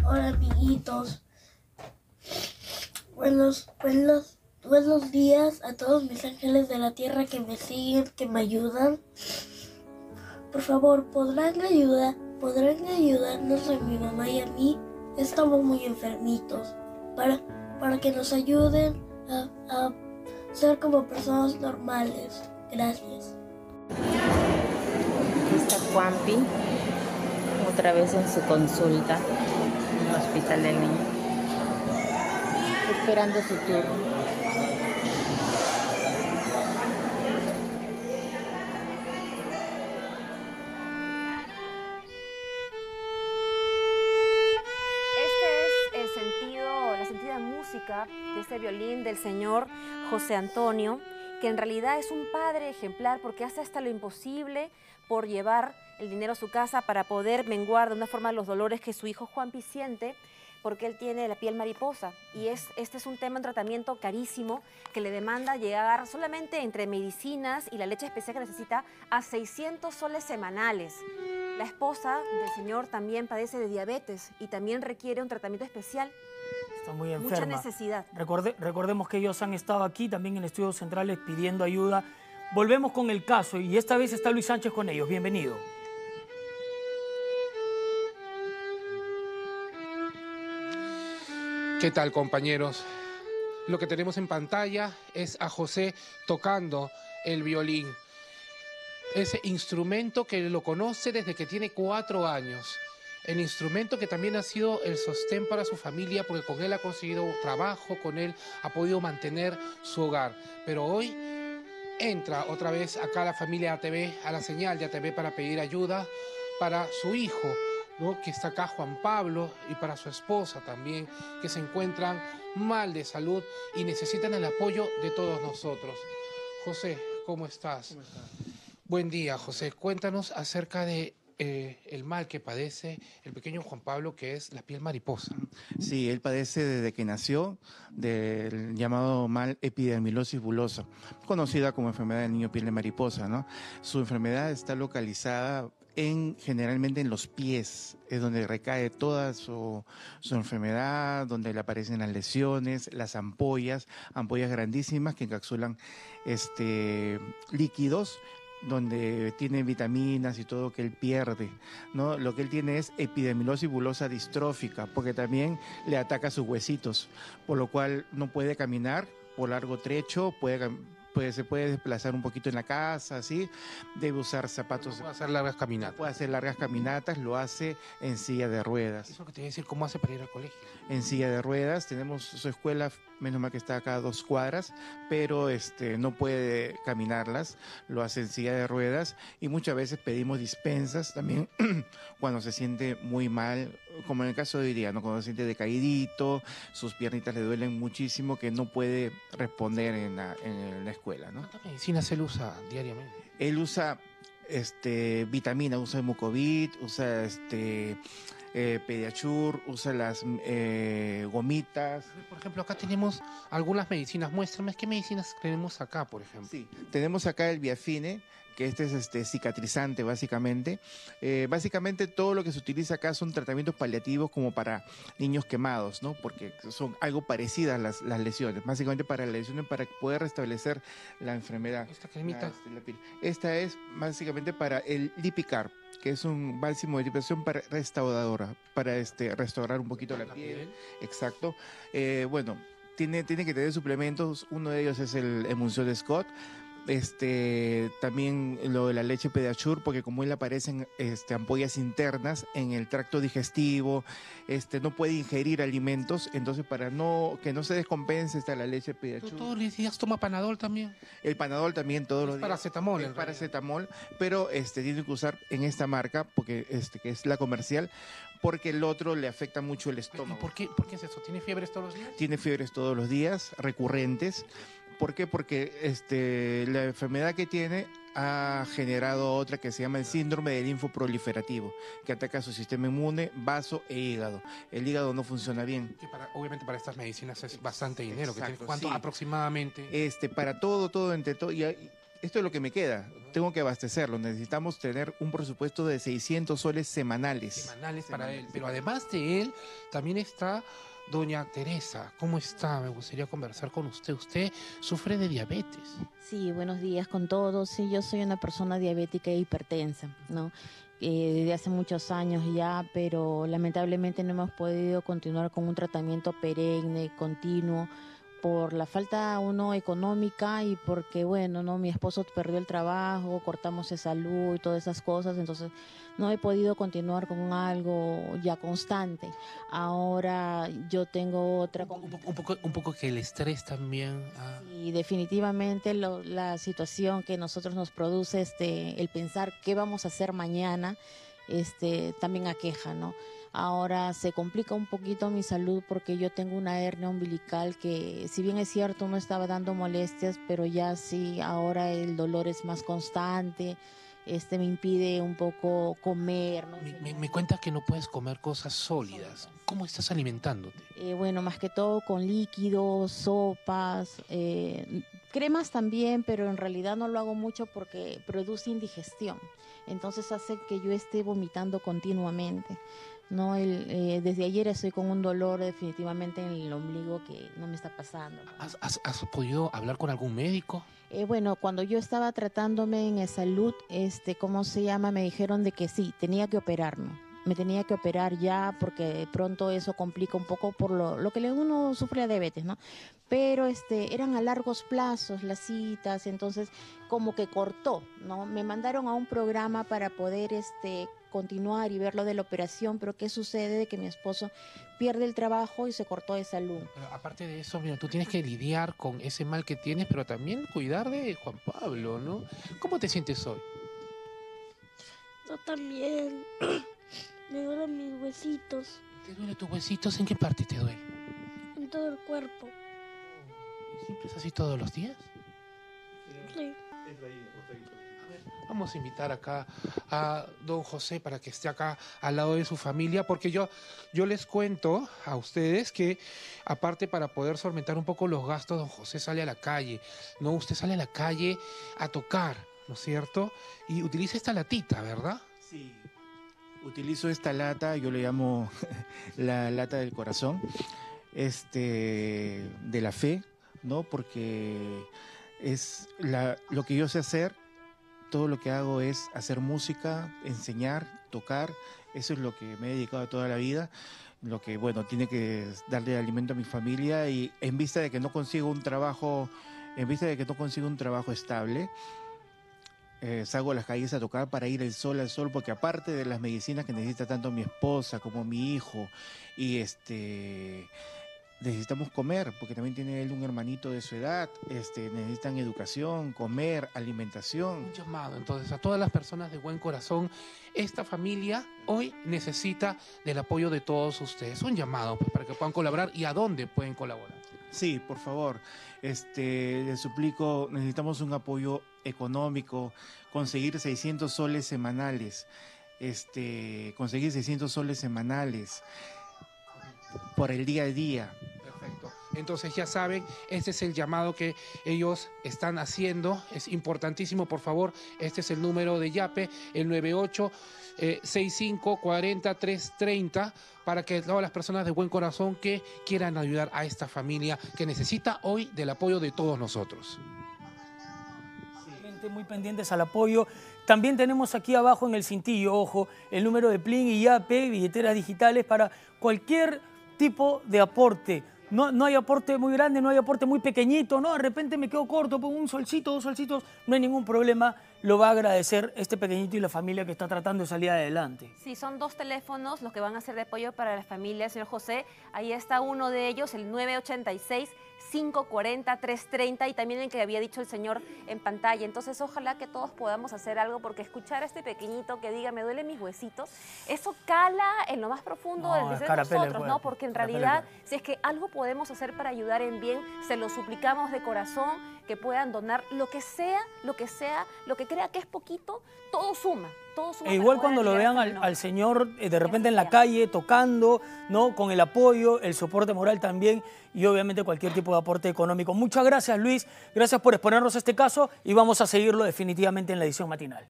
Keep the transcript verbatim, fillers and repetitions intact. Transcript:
Hola amiguitos. Buenos, buenos, buenos días a todos mis ángeles de la tierra que me siguen, que me ayudan. Por favor, podrán ayudar, podrán ayudarnos a mi mamá y a mí. Estamos muy enfermitos. Para, para que nos ayuden a, a ser como personas normales. Gracias. Aquí está Juanpi, otra vez en su consulta en el hospital del niño, esperando su turno. Este es el sentido, la sentida música de este violín del señor José Antonio, que en realidad es un padre ejemplar porque hace hasta lo imposible por llevar el dinero a su casa para poder menguar de una forma los dolores que su hijo Juanpi siente, porque él tiene la piel mariposa. Y es, este es un tema, un tratamiento carísimo que le demanda llegar solamente entre medicinas y la leche especial que necesita a seiscientos soles semanales. La esposa del señor también padece de diabetes y también requiere un tratamiento especial. Está muy enferma. Mucha necesidad. Recorde, recordemos que ellos han estado aquí también en Estudios Centrales pidiendo ayuda. Volvemos con el caso y esta vez está Luis Sánchez con ellos. Bienvenido. ¿Qué tal, compañeros? Lo que tenemos en pantalla es a José tocando el violín. Ese instrumento que lo conoce desde que tiene cuatro años. El instrumento que también ha sido el sostén para su familia, porque con él ha conseguido trabajo, con él ha podido mantener su hogar. Pero hoy entra otra vez acá la familia A T V, a la señal de A T V para pedir ayuda para su hijo, ¿no?, que está acá, Juan Pablo, y para su esposa también, que se encuentran mal de salud y necesitan el apoyo de todos nosotros. José, ¿cómo estás? ¿Cómo estás? Buen día, José. Cuéntanos acerca de eh, el mal que padece el pequeño Juan Pablo, que es la piel mariposa. Sí, él padece desde que nació del llamado mal epidermilosis bulosa, conocida como enfermedad del niño piel de mariposa, ¿no? Su enfermedad está localizada en, generalmente en los pies, es donde recae toda su, su enfermedad, donde le aparecen las lesiones, las ampollas, ampollas grandísimas que encapsulan este, líquidos, donde tiene vitaminas y todo que él pierde, ¿no? Lo que él tiene es epidermilosis bulosa distrófica, porque también le ataca sus huesitos, por lo cual no puede caminar por largo trecho, puede, puede, se puede desplazar un poquito en la casa, así, debe usar zapatos. No puede hacer largas caminatas. Puede hacer largas caminatas, lo hace en silla de ruedas. Eso que te voy a decir, ¿cómo hace para ir al colegio? En silla de ruedas, tenemos su escuela, menos mal que está acá a dos cuadras, pero este, no puede caminarlas, lo hace en silla de ruedas y muchas veces pedimos dispensas también cuando se siente muy mal, como en el caso de hoy día, ¿no? Cuando se siente decaidito, sus piernitas le duelen muchísimo, que no puede responder en la, en la escuela, ¿no? ¿Cuántas medicinas él usa diariamente? Él usa este, vitamina, usa Mucovit, usa este... Eh, Pediachur, usa las eh, gomitas. Por ejemplo, acá tenemos algunas medicinas. Muéstrame, ¿qué medicinas tenemos acá, por ejemplo? Sí, tenemos acá el Biafine, que este es este cicatrizante básicamente. Eh, básicamente todo lo que se utiliza acá son tratamientos paliativos como para niños quemados, ¿no? Porque son algo parecidas las, las lesiones, básicamente para las lesiones, para poder restablecer la enfermedad. ¿Esta cremita? La, este, la piel. Esta es básicamente para el Lipicar, que es un bálsamo de lipidación para restauradora, para este, restaurar un poquito la, la piel. piel. Exacto. Eh, bueno, tiene, tiene que tener suplementos, uno de ellos es el emulsión de Scott, este, también lo de la leche Pediachur, porque como él aparecen este, ampollas internas en el tracto digestivo, este, no puede ingerir alimentos, entonces para no que no se descompense está la leche Pediachur. ¿Todos los días toma Panadol también? El Panadol también todos es los días. Paracetamol. Es paracetamol, pero este, tiene que usar en esta marca, porque este, que es la comercial, porque el otro le afecta mucho el estómago. ¿Y por qué, por qué es eso? ¿Tiene fiebres todos los días? Tiene fiebres todos los días, recurrentes. ¿Por qué? Porque este, la enfermedad que tiene ha generado otra que se llama el síndrome del linfoproliferativo, que ataca su sistema inmune, vaso e hígado. El hígado no funciona bien. Que para, obviamente para estas medicinas es bastante dinero. Exacto, que tiene, ¿cuánto sí. aproximadamente? Este, para todo, todo, entre todo. Y, esto es lo que me queda, tengo que abastecerlo, necesitamos tener un presupuesto de seiscientos soles semanales. Semanales para él, pero además de él, también está doña Teresa. ¿Cómo está? Me gustaría conversar con usted. Usted sufre de diabetes. Sí, buenos días con todos. Sí, yo soy una persona diabética e hipertensa, ¿no? Eh, desde hace muchos años ya, pero lamentablemente no hemos podido continuar con un tratamiento perenne, continuo, por la falta, uno, económica y porque, bueno, no, mi esposo perdió el trabajo, cortamos de salud y todas esas cosas, entonces no he podido continuar con algo ya constante. Ahora yo tengo otra... Un, un, un, poco, un poco que el estrés también... Ah. Y definitivamente lo, la situación que nosotros nos produce, este, el pensar qué vamos a hacer mañana, este, también aqueja, ¿no? Ahora se complica un poquito mi salud porque yo tengo una hernia umbilical que, si bien es cierto, no estaba dando molestias, pero ya sí, ahora el dolor es más constante, este, me impide un poco comer, ¿no? Me, me, me cuentas que no puedes comer cosas sólidas. ¿Cómo estás alimentándote? Eh, bueno, más que todo con líquidos, sopas, eh, cremas también, pero en realidad no lo hago mucho porque produce indigestión. Entonces hace que yo esté vomitando continuamente. No, el, eh, desde ayer estoy con un dolor definitivamente en el ombligo que no me está pasando. ¿Has, has, has podido hablar con algún médico? Eh, bueno, cuando yo estaba tratándome en salud, este, ¿cómo se llama? Me dijeron de que sí, tenía que operarme. Me tenía que operar ya porque de pronto eso complica un poco por lo, lo que uno sufre de diabetes, ¿no? Pero este, eran a largos plazos las citas, entonces como que cortó, ¿no? Me mandaron a un programa para poder este, continuar y ver lo de la operación, pero ¿qué sucede? De que mi esposo pierde el trabajo y se cortó de salud. Pero aparte de eso, mira, tú tienes que lidiar con ese mal que tienes, pero también cuidar de Juan Pablo, ¿no? ¿Cómo te sientes hoy? Yo también. Me duelen mis huesitos. ¿Te duelen tus huesitos? ¿En qué parte te duele? En todo el cuerpo. ¿Y siempre es así todos los días? Sí. A ver, vamos a invitar acá a don José para que esté acá al lado de su familia, porque yo, yo les cuento a ustedes que, aparte, para poder solventar un poco los gastos, don José sale a la calle, ¿no? Usted sale a la calle a tocar, ¿no es cierto? Y utiliza esta latita, ¿verdad? Sí. Utilizo esta lata, yo le llamo la lata del corazón, este, de la fe, ¿no? Porque es la, lo que yo sé hacer, todo lo que hago es hacer música, enseñar, tocar, eso es lo que me he dedicado toda la vida, lo que, bueno, tiene que darle alimento a mi familia y en vista de que no consigo un trabajo, en vista de que no consigo un trabajo estable, Eh, salgo a las calles a tocar para ir el sol al sol, porque aparte de las medicinas que necesita tanto mi esposa como mi hijo, y este necesitamos comer, porque también tiene él un hermanito de su edad, este necesitan educación, comer, alimentación. Un llamado, entonces, a todas las personas de buen corazón. Esta familia hoy necesita del apoyo de todos ustedes. Un llamado pues, para que puedan colaborar. ¿Y a dónde pueden colaborar? Sí, por favor, este, les suplico, necesitamos un apoyo económico, conseguir seiscientos soles semanales, este, conseguir seiscientos soles semanales por el día a día. Perfecto. Entonces ya saben, este es el llamado que ellos están haciendo. Es importantísimo, por favor. Este es el número de YAPE, el nueve ocho seis cinco cuatro cero tres tres cero, para que todas las personas de buen corazón que quieran ayudar a esta familia que necesita hoy del apoyo de todos nosotros. Muy pendientes al apoyo. También tenemos aquí abajo en el cintillo, ojo, el número de Plin y YAPE, billeteras digitales para cualquier tipo de aporte. No, no hay aporte muy grande, no hay aporte muy pequeñito, no, de repente me quedo corto, pongo un solcito, dos solcitos, no hay ningún problema, lo va a agradecer este pequeñito y la familia que está tratando de salir adelante. Sí, son dos teléfonos los que van a ser de apoyo para la familia, señor José. Ahí está uno de ellos, el nueve ocho seis, cinco cuatro cero, tres tres cero, y también el que había dicho el señor en pantalla. Entonces, ojalá que todos podamos hacer algo, porque escuchar a este pequeñito que diga, me duelen mis huesitos, eso cala en lo más profundo No, de escarapele, nosotros, pues. ¿no? Porque en Escarapele, realidad, pues. si es que algo podemos hacer para ayudar en bien, se lo suplicamos de corazón. que puedan donar lo que sea, lo que sea, lo que crea que es poquito, todo suma. Todo suma E para igual poder cuando lo aliviar vean esta al, menor. al señor eh, de repente en la Así sea. calle tocando, ¿no? Con el apoyo, el soporte moral también y obviamente cualquier tipo de aporte económico. Muchas gracias, Luis. Gracias por exponernos este caso y vamos a seguirlo definitivamente en la edición matinal.